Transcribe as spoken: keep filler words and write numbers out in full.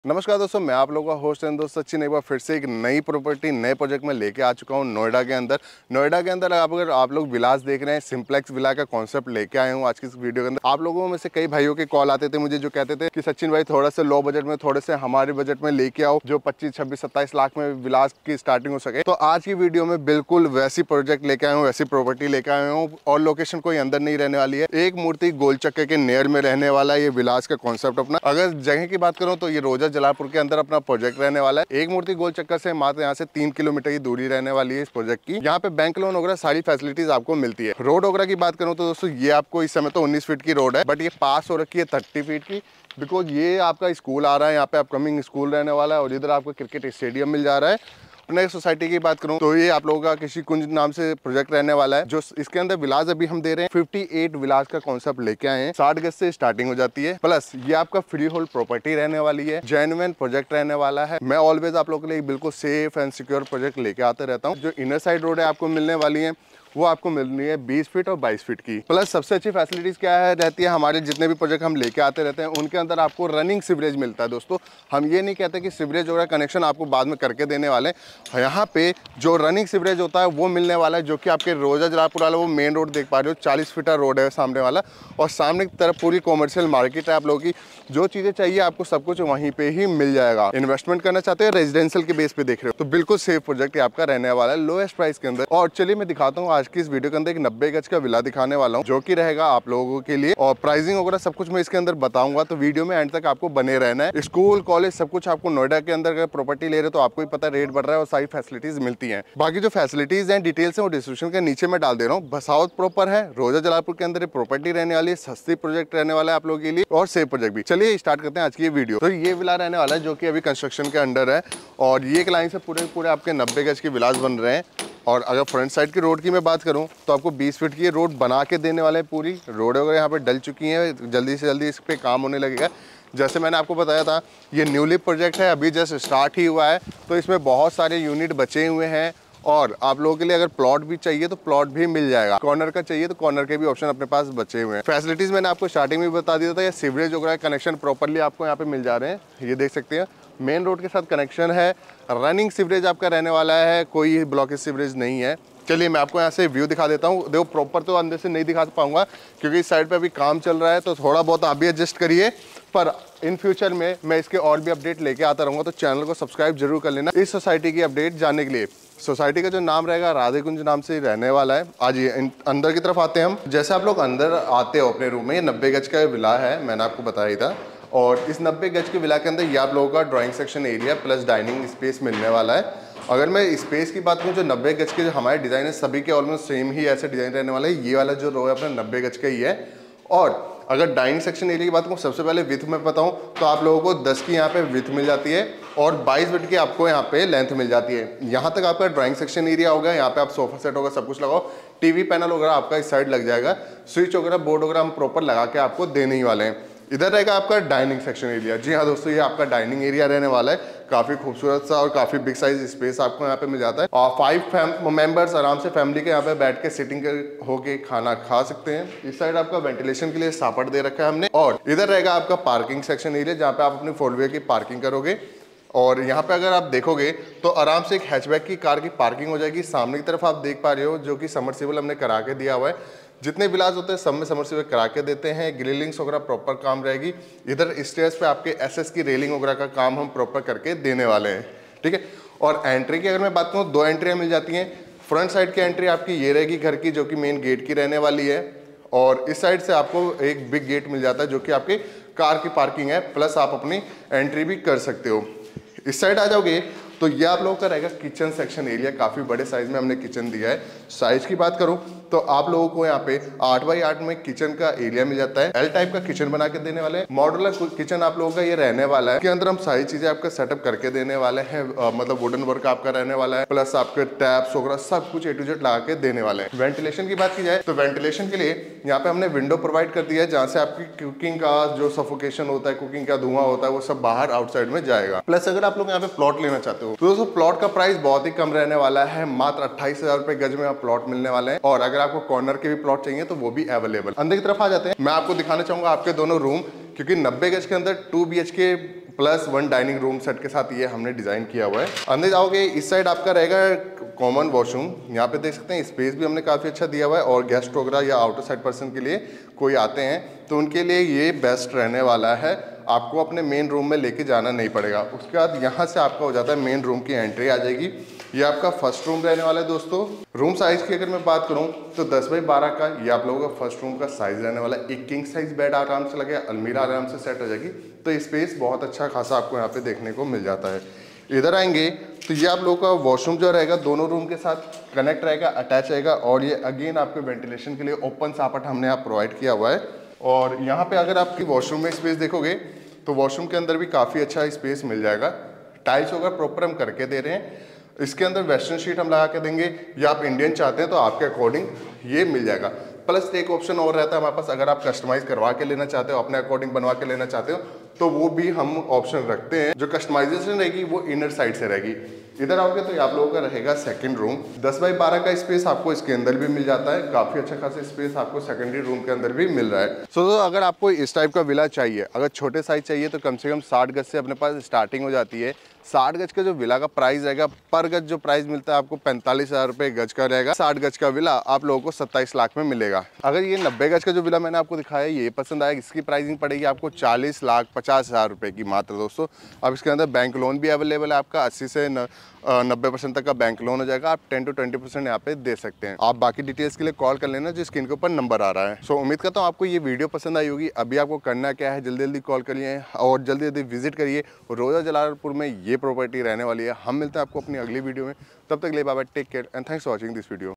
नमस्कार दोस्तों, मैं आप लोगों का होस्ट एंड दोस्त सचिन एक बार फिर से एक नई प्रॉपर्टी नए प्रोजेक्ट में लेके आ चुका हूँ नोएडा के अंदर। नोएडा के अंदर आप अगर आप लोग विलास देख रहे हैं, सिंप्लेक्स विला का कॉन्सेप्ट लेके आए हूँ आज की इस वीडियो के अंदर। आप लोगों में से कई भाइयों के कॉल आते थे मुझे, जो कहते थे कि सचिन भाई थोड़ा सा लो बजट में, थोड़े से हमारे बजट में लेके आओ जो पच्चीस छब्बीस सत्ताईस लाख में विलास की स्टार्टिंग हो सके। तो आज की वीडियो में बिल्कुल वैसी प्रोजेक्ट लेके आया हूँ, वैसी प्रॉपर्टी लेके आया हूँ और लोकेशन कोई अंदर नहीं रहने वाली है। एक मूर्ति गोल चक्के के नियर में रहने वाला है ये विलास का कॉन्सेप्ट अपना। अगर जगह की बात करूँ तो ये रोजा जलालपुर के अंदर अपना प्रोजेक्ट रहने वाला है। एक मूर्ति गोल चक्कर से मात्र यहाँ से तीन किलोमीटर की दूरी रहने वाली है इस प्रोजेक्ट की। यहाँ पे बैंक लोन वगैरह सारी फैसिलिटीज आपको मिलती है। रोड वगैरह की बात करूँ तो दोस्तों ये आपको इस समय तो उन्नीस फीट की रोड है, बट ये पास हो रखी है थर्टी फीट की, बिकॉज ये आपका स्कूल आ रहा है, यहाँ पे अपकमिंग स्कूल रहने वाला है और इधर आपको क्रिकेट स्टेडियम मिल जा रहा है। अपने सोसाइटी की बात करूं तो ये आप लोगों का किसी कुंज नाम से प्रोजेक्ट रहने वाला है, जो इसके अंदर विलास अभी हम दे रहे हैं अट्ठावन विलास का कॉन्सेप्ट लेके आए हैं। साठ गज से स्टार्टिंग हो जाती है, प्लस ये आपका फ्री होल्ड प्रॉपर्टी रहने वाली है, जेन्युइन प्रोजेक्ट रहने वाला है। मैं ऑलवेज आप लोगों के लिए बिल्कुल सेफ एंड सिक्योर प्रोजेक्ट लेके आते रहता हूँ। जो इनर साइड रोड है आपको मिलने वाली है वो आपको मिलनी है बीस फीट और बाईस फीट की। प्लस सबसे अच्छी फैसिलिटीज क्या है रहती है, हमारे जितने भी प्रोजेक्ट हम लेके आते रहते हैं उनके अंदर आपको रनिंग सीवरेज मिलता है। दोस्तों हम ये नहीं कहते कि सीवरेज वगैरह कनेक्शन आपको बाद में करके देने वाले, यहाँ पे जो रनिंग सीवरेज होता है वो मिलने वाला है, जो कि आपके रोजा जलालपुर वाला वो मेन रोड देख पा रहे हो, चालीस फीटा रोड है सामने वाला, और सामने की तरफ पूरी कॉमर्शियल मार्केट है। आप लोगों की जो चीज़ें चाहिए आपको सब कुछ वहीं पे ही मिल जाएगा। इन्वेस्टमेंट करना चाहते हैं, रेजिडेंशियल के बेस पे देख रहे हो, तो बिल्कुल सेफ प्रोजेक्ट आपका रहने वाला है लोएस्ट प्राइस के अंदर। और चलिए मैं दिखाता हूँ आज की इस वीडियो के अंदर एक नब्बे गज का विला दिखाने वाला हूँ, जो कि रहेगा आप लोगों के लिए, और प्राइसिंग वगैरह सब कुछ मैं इसके अंदर बताऊंगा, तो वीडियो में एंड तक आपको बने रहना है। स्कूल कॉलेज सब कुछ आपको नोएडा के अंदर अगर प्रॉपर्टी ले रहे हो तो आपको ही पता रेट बढ़ रहा है और सारी फैसिलिटीज मिलती हैं। बाकी जो फैसिलिटीज हैं डिटेल्स हैं वो डिस्क्रिप्शन के नीचे मैं डाल दे रहा हूँ। भसावत प्रॉपर है, रोजा जलालपुर के अंदर प्रॉपर्टी रहने वाली है, सस्ती प्रोजेक्ट रहने वाला है आप लोगों के लिए और सेफ प्रोजेक्ट भी। चलिए स्टार्ट करते हैं आज की ये वीडियो। तो ये विला रहने वाला है जो कि अभी कंस्ट्रक्शन के अंडर है, और ये एक लाइन से पूरे पूरे आपके नब्बे गज के विलास बन रहे हैं। और अगर फ्रंट साइड की रोड की मैं बात करूं तो आपको बीस फीट की रोड बना के देने वाले हैं। पूरी रोड वगैरह यहाँ पे डल चुकी हैं, जल्दी से जल्दी इस पे काम होने लगेगा। जैसे मैंने आपको बताया था ये न्यूली प्रोजेक्ट है, अभी जस्ट स्टार्ट ही हुआ है, तो इसमें बहुत सारे यूनिट बचे हुए हैं। और आप लोगों के लिए अगर प्लॉट भी चाहिए तो प्लॉट भी मिल जाएगा, कॉर्नर का चाहिए तो कॉर्नर के भी ऑप्शन अपने पास बचे हुए हैं। फैसिलिटीज मैंने आपको स्टार्टिंग में बता दिया था, ये सीवरेज वगैरह कनेक्शन प्रॉपरली आपको यहाँ पे मिल जा रहे हैं, ये देख सकते हैं। मेन रोड के साथ कनेक्शन है, रनिंग सीवरेज आपका रहने वाला है, कोई ब्लॉकेज सीवरेज नहीं है। चलिए मैं आपको यहाँ से व्यू दिखा देता हूँ। देखो प्रॉपर तो अंदर से नहीं दिखा पाऊंगा क्योंकि इस साइड पे अभी काम चल रहा है, तो थोड़ा बहुत आप भी एडजस्ट करिए, पर इन फ्यूचर में मैं इसके और भी अपडेट लेके आता रहूँगा, तो चैनल को सब्सक्राइब जरूर कर लेना इस सोसाइटी की अपडेट जानने के लिए। सोसाइटी का जो नाम रहेगा राधे कुंज नाम से रहने वाला है। आज ये अंदर की तरफ आते हैं हम। जैसे आप लोग अंदर आते हो अपने रूम में, ये नब्बे गज का विला है, मैंने आपको बताया ही था। और इस नब्बे गज के विला के अंदर ये आप लोगों का drawing section area plus dining space मिलने वाला है। अगर मैं स्पेस की बात करूँ, जो नब्बे गज के जो हमारे डिज़ाइन है सभी के ऑलमोस्ट सेम ही ऐसे डिज़ाइन रहने वाला है। ये वाला जो रो है अपना नब्बे गज का ही है। और अगर डाइनिंग सेक्शन एरिया की बात करूँ, सबसे पहले विथ में बताऊँ तो आप लोगों को दस की यहाँ पे विथ मिल जाती है और बाईस फीट की आपको यहाँ पे लेंथ मिल जाती है। यहाँ तक आपका ड्राइंग सेक्शन एरिया होगा, यहाँ पे आप सोफा सेट होगा, सब कुछ लगाओ, टीवी पैनल वगैरह आपका इस साइड लग जाएगा, स्विच वगैरह बोर्ड वगैरह हम प्रॉपर लगा के आपको देने ही वाले हैं। इधर रहेगा आपका डाइनिंग सेक्शन एरिया। जी हाँ दोस्तों, ये आपका डाइनिंग एरिया रहने वाला है, काफी खूबसूरत सा और काफी बिग साइज स्पेस आपको यहाँ पे मिल जाता है। और फाइव मेंबर्स आराम से फैमिली के यहाँ पे बैठ के सिटिंग कर होके खाना खा सकते हैं। इस साइड आपका वेंटिलेशन के लिए सापट दे रखा है हमने। और इधर रहेगा आपका पार्किंग सेक्शन एरिया, जहाँ पे आप अपनी फोर व्हीलर की पार्किंग करोगे। और यहाँ पे अगर आप देखोगे तो आराम से एक हैचबैक की कार की पार्किंग हो जाएगी। सामने की तरफ आप देख पा रहे हो जो कि समरसीबल हमने करा के दिया हुआ है। जितने विलास होते हैं सब में समरसीबल करा के देते हैं। ग्रिलिंग्स वगैरह प्रॉपर काम रहेगी। इधर स्टेयर्स पे आपके एसएस की रेलिंग वगैरह का काम हम प्रॉपर करके देने वाले हैं, ठीक है। और एंट्री की अगर मैं बात करूँ, दो एंट्रियाँ मिल जाती हैं। फ्रंट साइड की एंट्री आपकी ये रहेगी घर की, जो कि मेन गेट की रहने वाली है। और इस साइड से आपको एक बिग गेट मिल जाता है जो कि आपकी कार की पार्किंग है, प्लस आप अपनी एंट्री भी कर सकते हो। इस साइड आ जाओगे तो ये आप लोगों का रहेगा किचन सेक्शन एरिया। काफ़ी बड़े साइज में हमने किचन दिया है। साइज की बात करूं तो आप लोगों को यहाँ पे आठ बाई आठ में किचन का एरिया मिल जाता है। एल टाइप का किचन बना के देने वाले हैं। मॉडुलर किचन आप लोगों का ये रहने वाला है। इसके अंदर हम सारी चीजें आपका सेटअप करके देने वाले हैं, मतलब वुडन वर्क आपका रहने वाला है, प्लस आपके टैप्स वगैरह सब कुछ ए टू जेड लगा के देने वाले हैं। वेंटिलेशन की बात की जाए तो वेंटिलेशन के लिए यहाँ पे हमने विंडो प्रोवाइड कर दिया है, जहाँ से आपकी कुकिंग का जो सफोकेशन होता है, कुकिंग का धुआं होता है, वो सब बाहर आउटसाइड में जाएगा। प्लस अगर आप लोग यहाँ पे प्लॉट लेना चाहते हो तो दोस्तों प्लॉट का प्राइस बहुत ही कम रहने वाला है। मात्र अट्ठाईस हजार रुपए गज में आप प्लॉट मिलने वाले हैं। और अगर आपको कॉर्नर के भी प्लॉट चाहिए तो वो भी अवेलेबल। अंदर की तरफ आ जाते हैं। मैं आपको दिखाना चाहूंगा आपके दोनों रूम, क्योंकि नब्बे गज के अंदर two B H K plus one dining room set के साथ ये हमने डिजाइन किया हुआ है। अंदर जाओगे इस साइड आपका रहेगा कॉमन वॉशरूम। यहाँ पे देख सकते हैं स्पेस भी हमने काफ़ी अच्छा दिया हुआ है, और गेस्ट वगैरह या आउटर साइड पर्सन के लिए कोई आते हैं तो उनके लिए ये बेस्ट रहने वाला है। आपको अपने मेन रूम में लेके जाना नहीं पड़ेगा। उसके बाद यहाँ से आपका हो जाता है मेन रूम की एंट्री आ जाएगी। ये आपका फर्स्ट रूम रहने वाला है दोस्तों। रूम साइज की अगर मैं बात करूँ तो दस बाई बारह का ये आप लोगों का फर्स्ट रूम का साइज रहने वाला है। एक किंग साइज बेड आराम से लगेगा, अलमीरा आराम से सेट हो जाएगी, तो स्पेस बहुत अच्छा खासा आपको यहाँ पे देखने को मिल जाता है। इधर आएंगे तो ये आप लोगों का वॉशरूम जो रहेगा दोनों रूम के साथ कनेक्ट रहेगा, अटैच रहेगा, और ये अगेन आपके वेंटिलेशन के लिए ओपन सापट हमने यहाँ प्रोवाइड किया हुआ है। और यहाँ पे अगर आपकी वॉशरूम में स्पेस देखोगे तो वॉशरूम के अंदर भी काफ़ी अच्छा स्पेस मिल जाएगा। टाइल्स वगैरह प्रॉपर हम करके दे रहे हैं। इसके अंदर वेस्टर्न शीट हम लगा के देंगे, या आप इंडियन चाहते हैं तो आपके अकॉर्डिंग ये मिल जाएगा। प्लस एक ऑप्शन और रहता है हमारे पास, अगर आप कस्टमाइज करवा के लेना चाहते हो, अपने अकॉर्डिंग बनवा के लेना चाहते हो, तो वो भी हम ऑप्शन रखते हैं। जो कस्टमाइजेशन रहेगी वो इनर साइड से रहेगी। इधर आओगे तो आप लोगों का रहेगा सेकंड रूम। दस बाई बारह का स्पेस आपको इसके अंदर भी मिल जाता है। काफी अच्छा खासा स्पेस आपको सेकेंडरी रूम के अंदर भी मिल रहा है। सो so, अगर आपको इस टाइप का विला चाहिए, अगर छोटे साइज चाहिए तो कम से कम साठ गज से अपने पास स्टार्टिंग हो जाती है। साठ गज का जो विला का प्राइस रहेगा, पर गज जो प्राइस मिलता है आपको पैंतालीस हजार रुपए गज का रहेगा। साठ गज का विला आप लोगों को सत्ताईस लाख में मिलेगा। अगर ये नब्बे गज का जो विला मैंने आपको दिखाया ये पसंद आएगा, इसकी प्राइसिंग पड़ेगी आपको चालीस लाख पचास हजार रुपए की मात्र दोस्तों। अब इसके अंदर बैंक लोन भी अवेलेबल है आपका, अस्सी से नब्बे परसेंट तक का बैंक लोन हो जाएगा। आप टेन टू ट्वेंटी परसेंट यहाँ पे दे सकते हैं। आप बाकी डिटेल्स के लिए कॉल कर लेना जो स्क्रीन के ऊपर नंबर आ रहा है। सो so, उम्मीद करता हूँ आपको ये वीडियो पसंद आई होगी। अभी आपको करना क्या है, जल्दी जल्दी कॉल करिए और जल्दी जल्दी विजिट करिए। रोजा जलालपुर में ये प्रॉपर्टी रहने वाली है। हम मिलते हैं आपको अपनी अगली वीडियो में, तब तक ले bye bye, take care and thanks for watching this video.